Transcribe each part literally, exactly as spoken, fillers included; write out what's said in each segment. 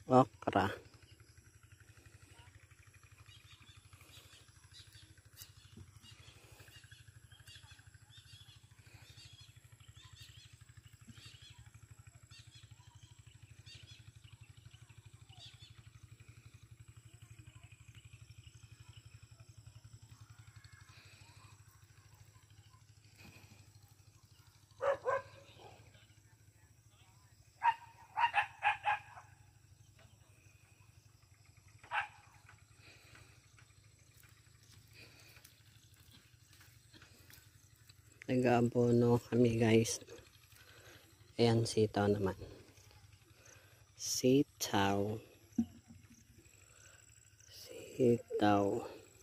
okra. Nag-aabono kami guys. Ayan, sitaw naman. Sitaw. Sitaw.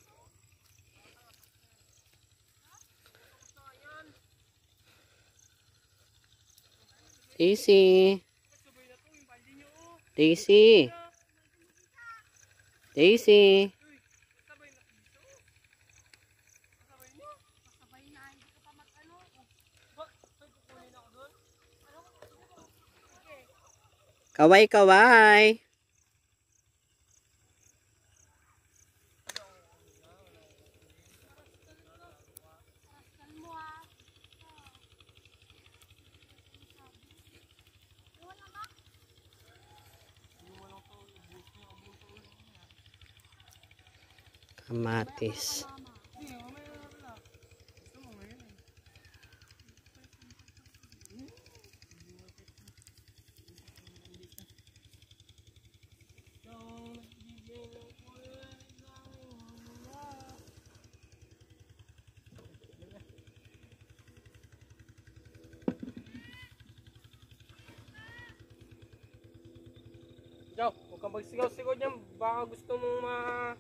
Daisy. Daisy. Daisy. Kaway, kaway. Kamatis. Jow, huwag kang magsigaw-sigaw dyan. Baka gusto mong ma...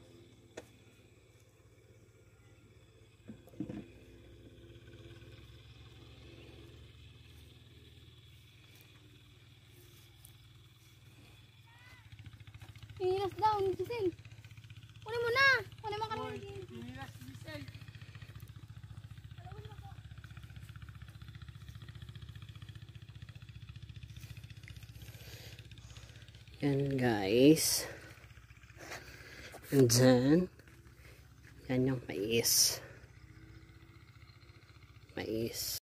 Inilas daw, ni Giselle. Kunin mo na. Kunin mo kami. Inilas si Giselle. Yan guys. And then, yan yung mais. Mais.